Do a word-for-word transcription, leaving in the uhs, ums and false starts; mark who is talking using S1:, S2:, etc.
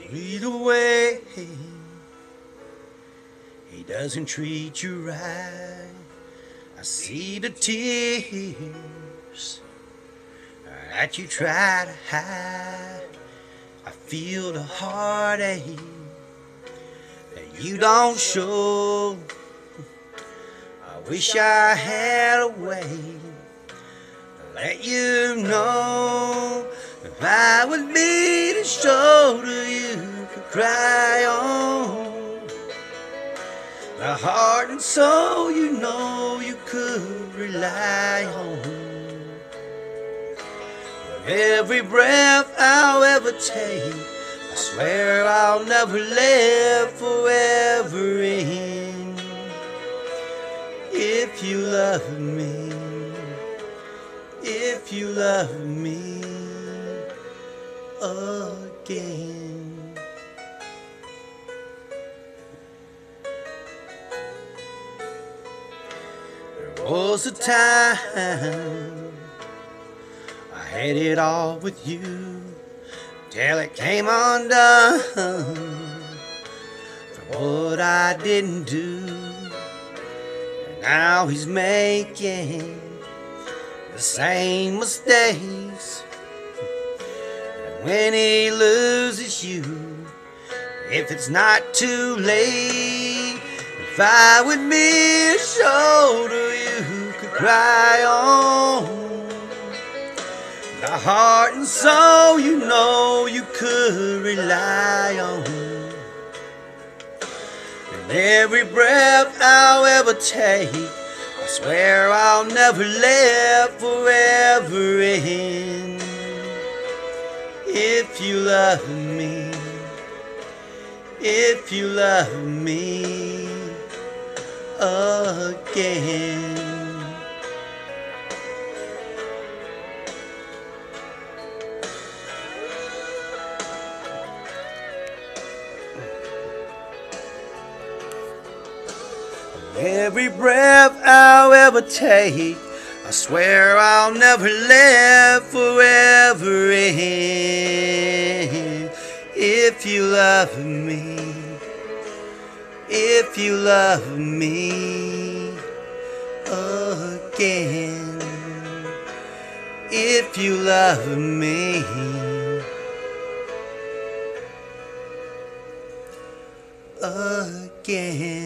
S1: Either way, he doesn't treat you right. I see the tears that you try to hide. I feel the heartache that you don't show. I wish I had a way to let you know. If I would be the shoulder you could cry on, the heart and soul you know you could rely on. Every breath I'll ever take, I swear I'll never live forever in. If you love me, if you love me again. There was a time I had it all with you, till it came undone for what I didn't do. And now he's making the same mistakes. And when he loses you, if it's not too late, if I would be a shoulder you could cry on, the heart and soul you know you could rely on. And every breath I'll ever take, I swear I'll never live forever in. If you love me, if you love me again. Every breath I'll ever take, I swear I'll never live forever in. If you love me, if you love me again. If you love me again.